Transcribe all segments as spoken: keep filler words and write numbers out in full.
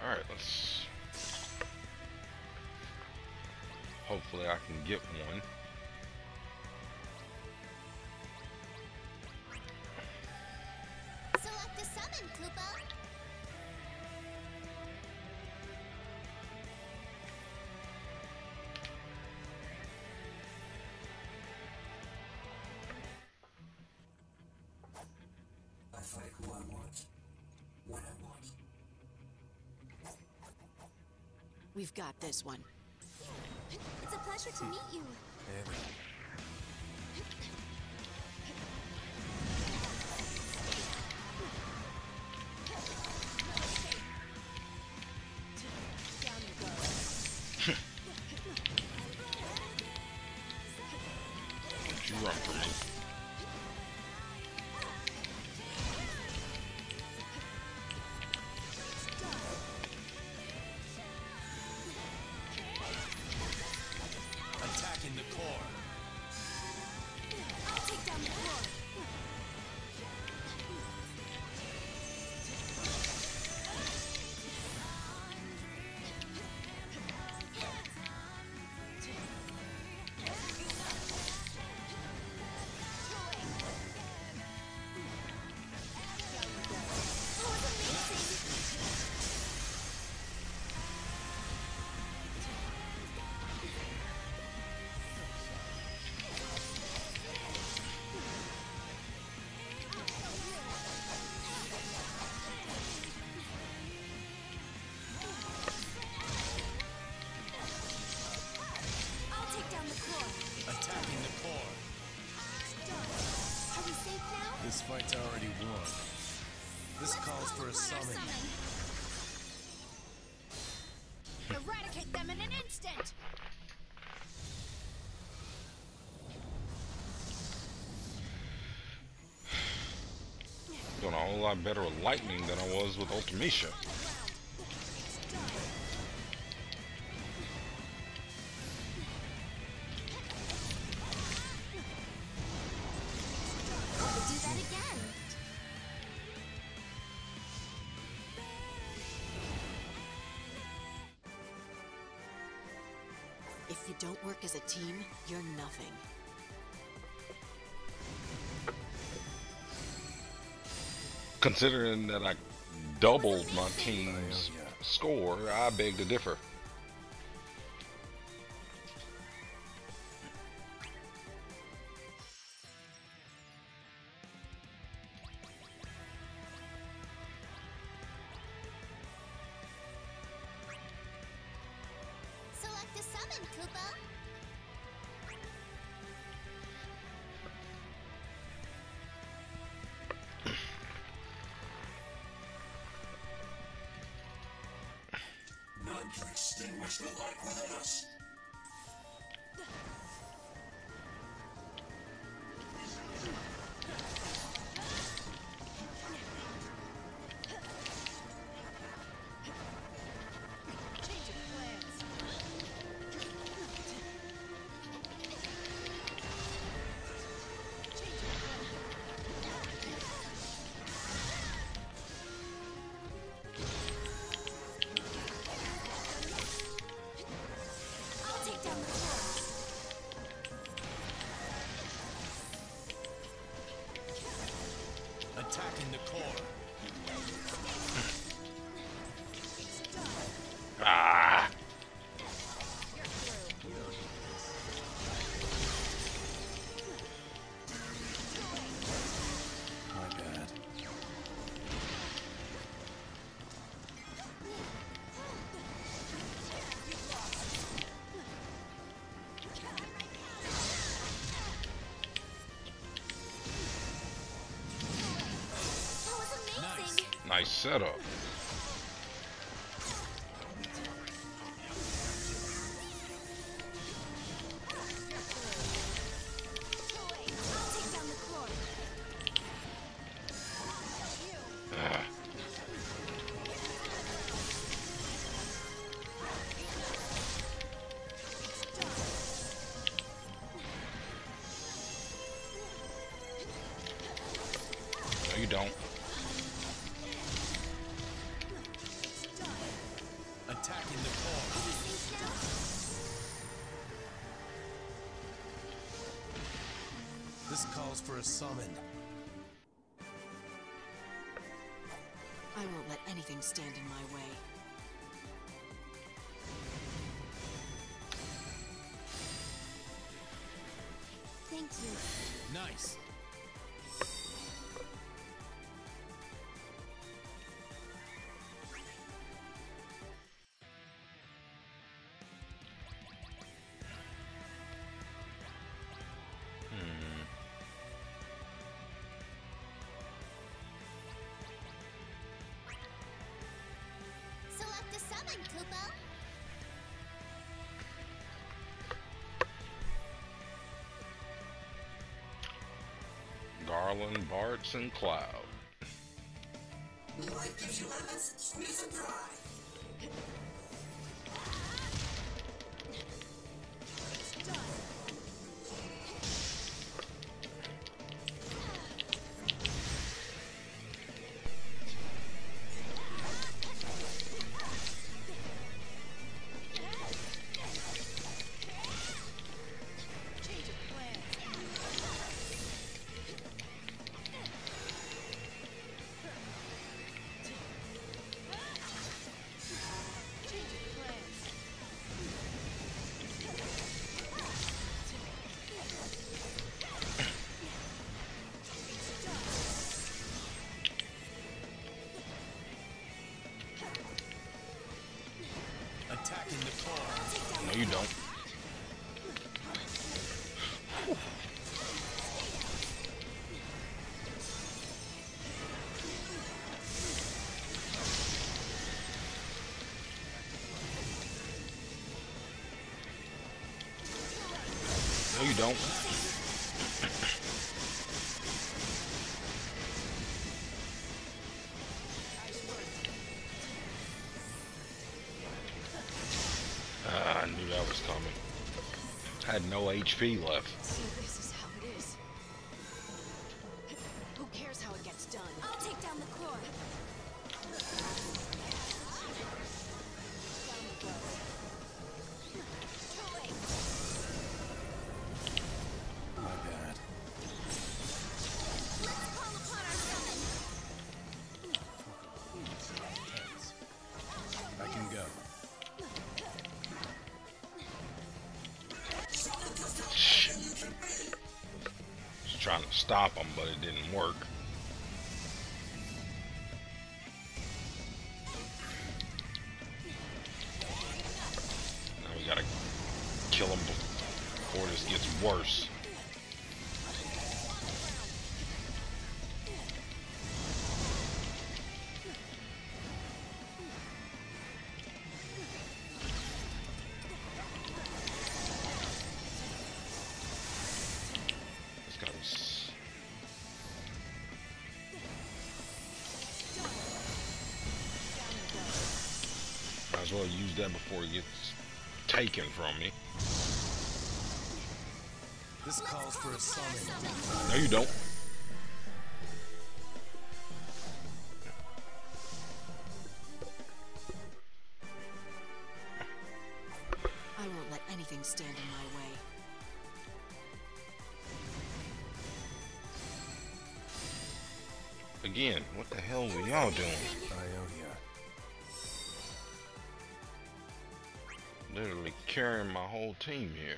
Alright, let's... Hopefully I can get one. Select the summon, Koopa. I fight who I want, when I want. We've got this one. It's a pleasure to meet you. Maybe. Don't you run from me. Attacking the core. I'll take down the core. I'll take down the core. Attacking the core. Are we safe now? This fight's already won. This Let's calls call for a upon our summon. Eradicate them in an instant. Doing a whole lot better with lightning than I was with Ultimecia. We'll do that again. If you don't work as a team, you're nothing. Considering that I doubled my team's score, I beg to differ. Select the summon, Koopa. None can extinguish the light within us. I'll take down the core. Attacking the core. Ah! My bad. That was amazing. Nice setup. I'll take down the core. Ah. No, you don't. This calls for a summon. I won't let anything stand in my way. Thank you. Nice. Select a summon, Kupo. Garland, Bartz, and Cloud. Life gives you lemons, squeeze them dry. Attacking the core. No, you don't. No, you don't. Ah, I knew that was coming. I had no H P left. So this is how it is. Who cares how it gets done? I'll take down the core. My bad. Let's call upon our summon. I can go. Just trying to stop him, but it didn't work. Now we gotta kill him before this gets worse. It's gotta be s- Might as well use that before it gets taken from me. This calls for a summon. No, you don't. I won't let anything stand in my way. Again, what the hell were y'all doing? Ionia. Literally carrying my whole team here.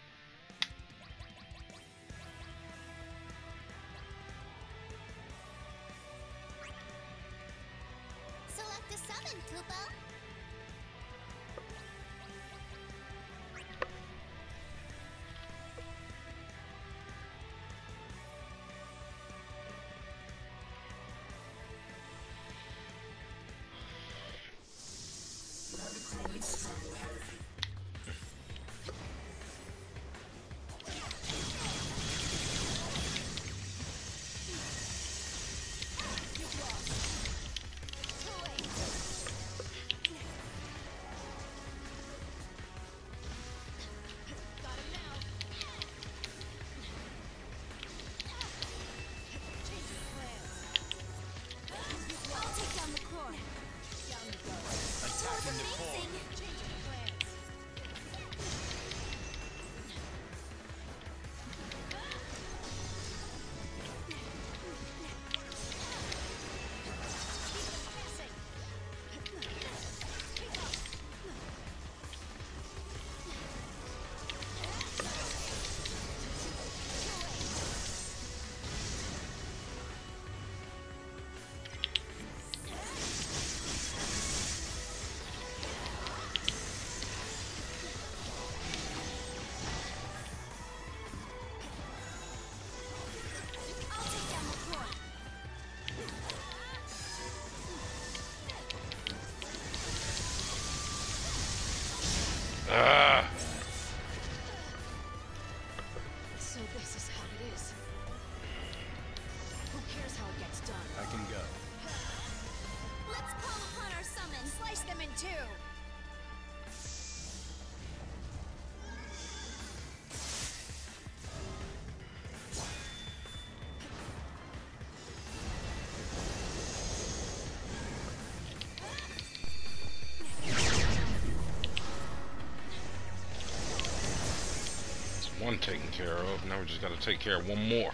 Select a summon, Kupo. taken care of. Now we just got to take care of one more.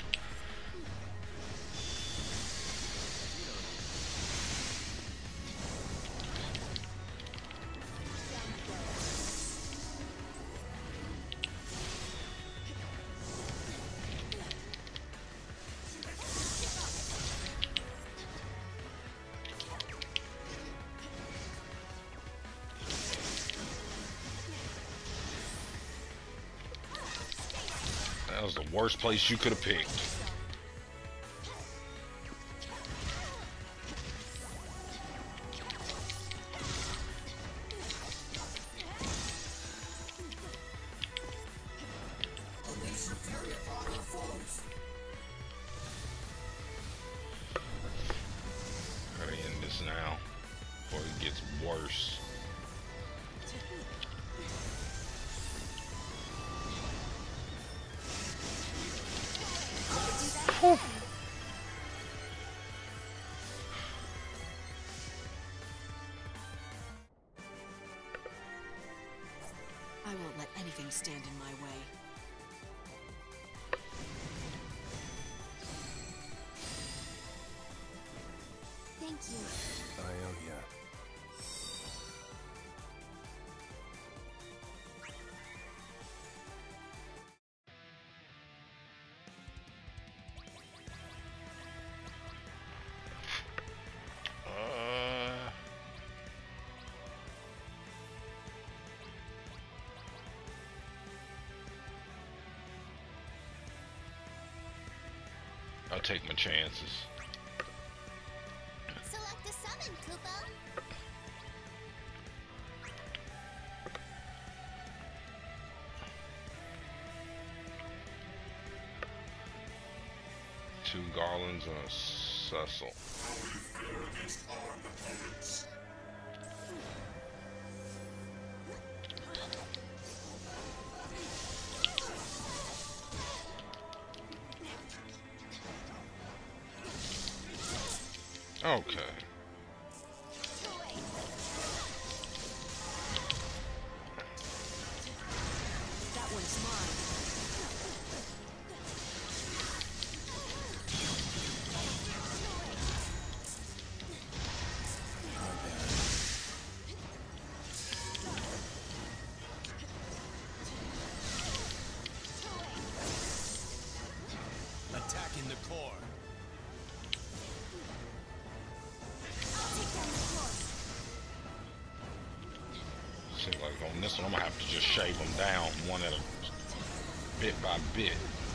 That was the worst place you could have picked. Gotta end this now before it gets worse. Whew. I won't let anything stand in my way. Thank you. I owe ya. Uh, I'll take my chances. Select a summon, Kupo. Two garlands and a Cecil. Against armed opponents. Okay. That one's mine. Attacking the core. I'll take down the core. Seems like on this one I'm gonna have to just shave them down one at a bit by bit.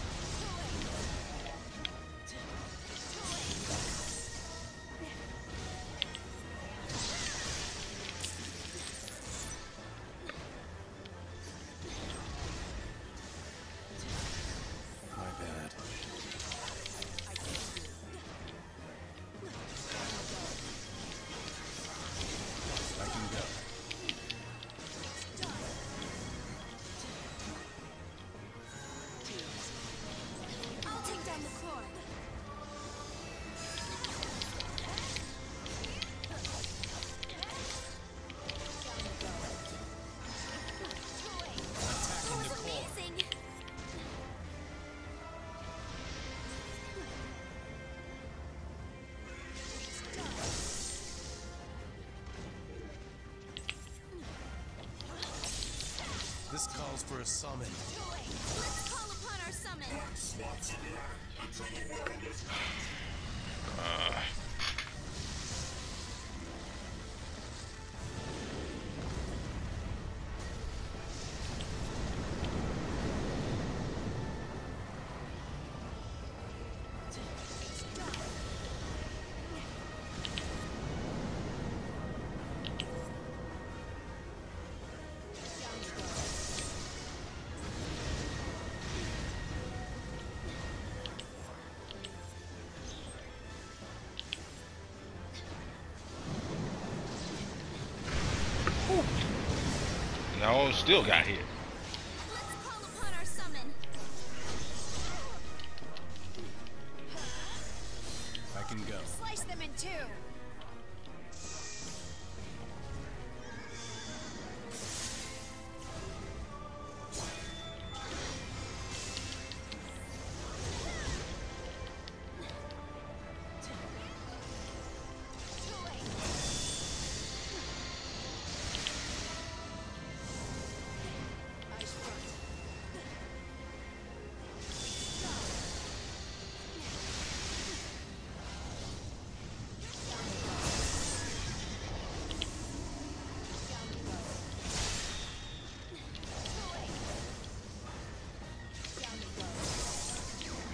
My bad. I can go. I'll take down the core. Attacking the That was core. amazing. This calls for a summon. Let's call upon our summon. Uh, no, still got hit. Let's call upon our summon. I can go. Slice them in two.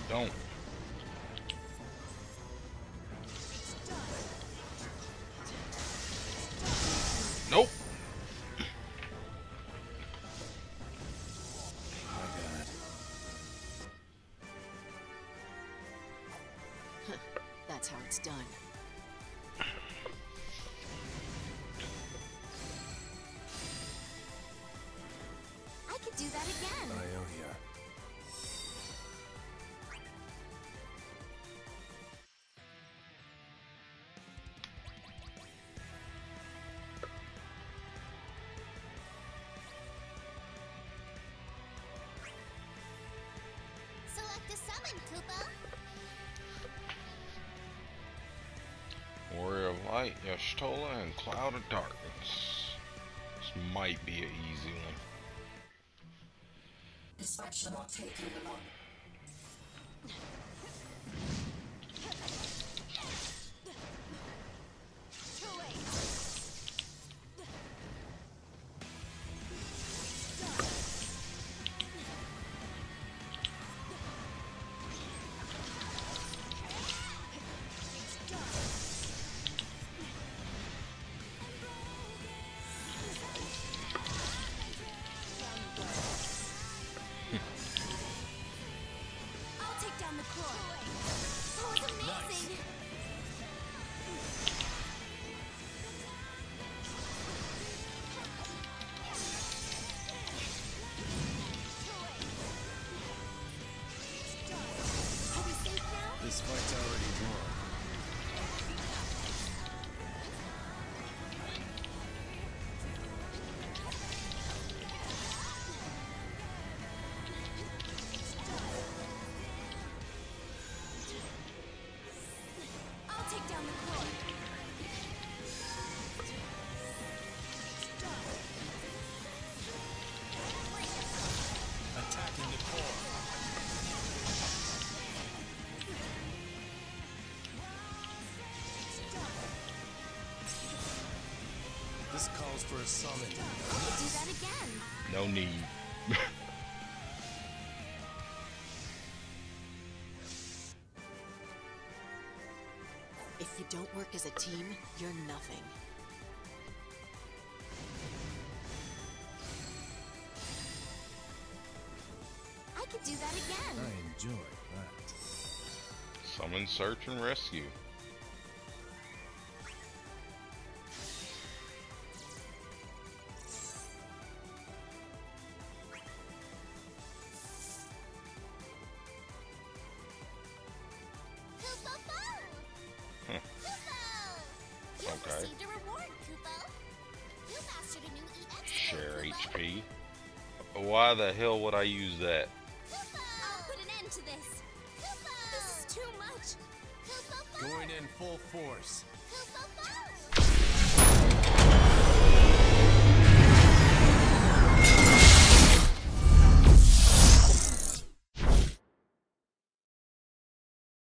Don't. Nope. My bad. That's how it's done. I could do that again. I owe ya. Select a summon, Koopa. Warrior of Light, Yashtola, and Cloud of Darkness. This might be an easy one. This fight shall not take even long. I'll take down the core. That was amazing. Are we safe now? This fight's already drawn. I'll take down the core. Attacking the core. This calls for a summon. I could do that again. No need. If you don't work as a team, you're nothing. I could do that again. I enjoy that. Summon, search, and rescue. Koopa Boo! Huh. Koopo! You Okay. received a reward, Koopo. You mastered a new E X Share skill, H Koopo. P. Why the hell would I use that? Koopo! I'll put an end to this. Koopo! This is too much. Koopa Boo! Going in full force. Koopa Boo!